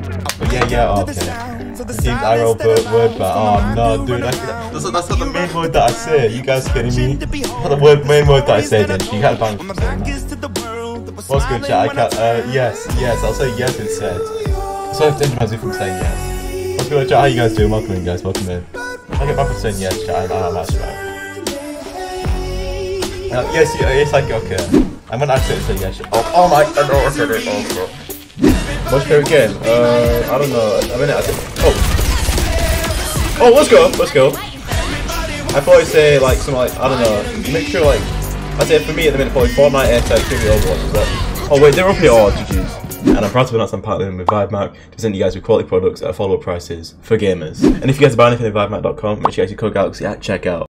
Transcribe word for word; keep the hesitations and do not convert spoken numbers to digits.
But yeah, yeah, okay. Teams arrow but word but oh no, dude, that's, that's, that's not the main word that I say. You guys kidding me? Not the word, main word that I say, then you can't ban from saying that. What's good, chat? I can't. Uh, yes, yes, I'll say yes instead. So if Ninja Man's from saying yes. What's good, chat? How you guys doing? Welcome in, guys. Welcome in. I get back from saying yes, chat. I'm actually right. Uh, yes, yes, like okay. I'm gonna actually say yes. Oh, oh my! I know I said it. Oh, bro. What's your favorite game? Uh, I don't know. I mean, I think. Oh. Oh, let's go. Let's go. I probably say like some like I don't know. Make sure like I'd say for me at the minute probably Fortnite, Airtag, Q B, Overwatch as well. Oh wait, they're up here. Oh, G G's. And I'm proud to announce I'm partnering with ViveMark to present you guys with quality products at affordable prices for gamers. And if you guys buy anything at ViveMark dot com, make sure you guys use code Galaxy at checkout.